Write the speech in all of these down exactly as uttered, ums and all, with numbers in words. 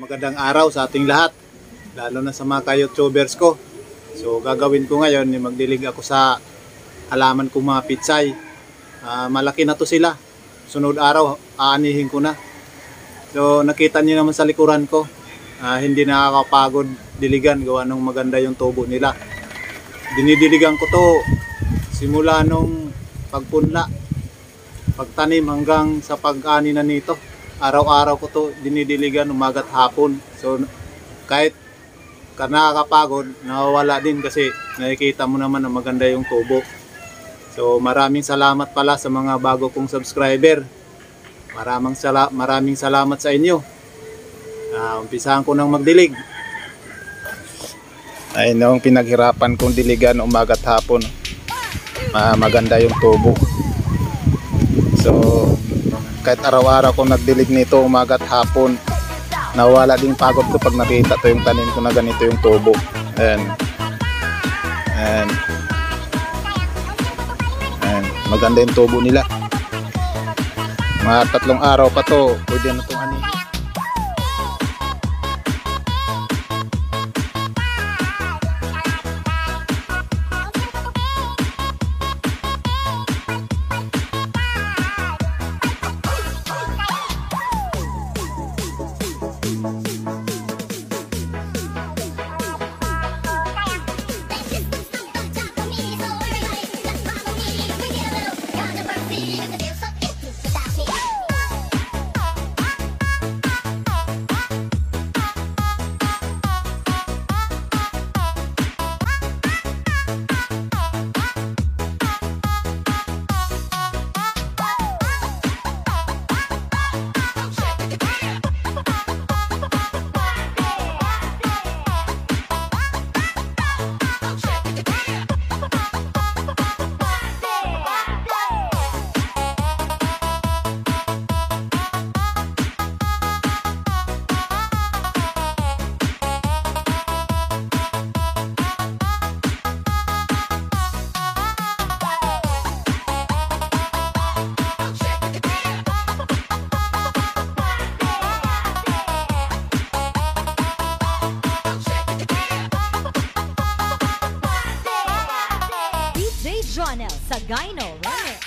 magandang araw sa ating lahat, lalo na sa mga ka-YouTubers ko. So gagawin ko ngayon, magdilig ako sa halaman kong mga pitsay. Uh, malaki na to sila. Sunod araw, aanihin ko na. So nakita niyo naman sa likuran ko, uh, hindi nakakapagod diligan, gawa ng maganda yung tubo nila. Dinidiligan ko to simula nung pagpunla, pagtanim hanggang sa pag-ani na nito. Araw-araw ko to dinidiligan, umaga't hapon. So kahit ka nakakapagod, nawawala din kasi nakikita mo naman na maganda yung tubo. So maraming salamat pala sa mga bago kong subscriber. Maraming, sala maraming salamat sa inyo. Uh, umpisahan ko nang magdilig. Ayun yung pinaghirapan kong diligan umaga't hapon. Uh, maganda yung tubo. So kahit araw-araw ko nagdilig nito umaga't hapon, nawala din pagod ko pag nakita to yung tanim ko na ganito yung tubo. Ayan. Ayan. Ayan. Maganda yung tubo nila. Mga tatlong araw pa to, pwede na itong ani. Jonel Sagayno Remix.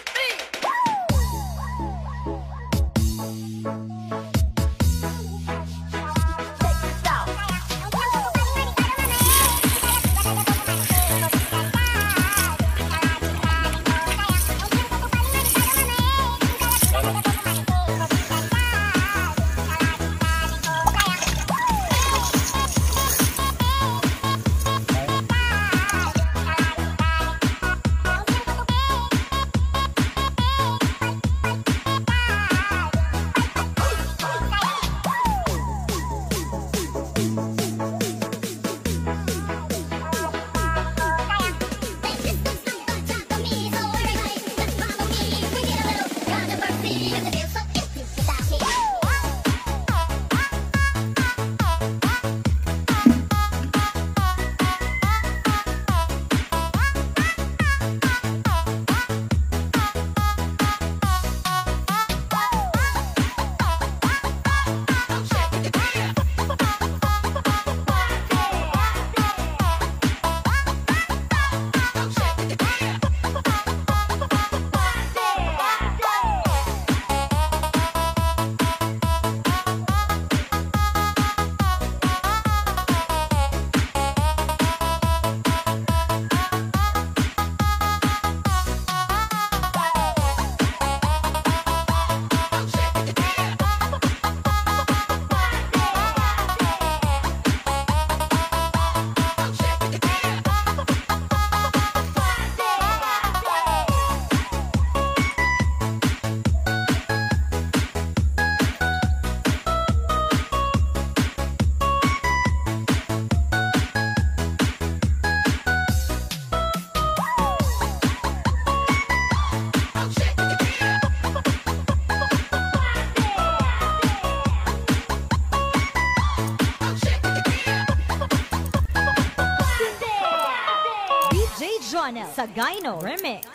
Jonel Sagayno Remix.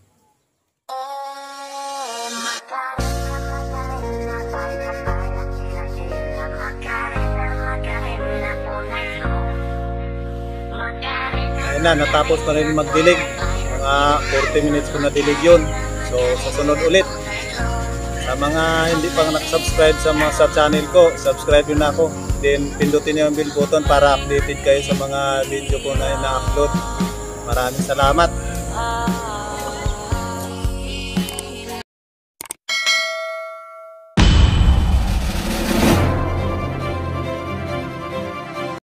Oh my God. ayun na, natapos pa rin magdilig. Mga forty minutes ko na dilig yun. So sa sunod ulit, sa mga hindi pa nakasubscribe sa mga sa channel ko, subscribe yun na ako. Then pindutin niyo yung bell button para updated kayo sa mga video ko na ina-upload. Maraming salamat.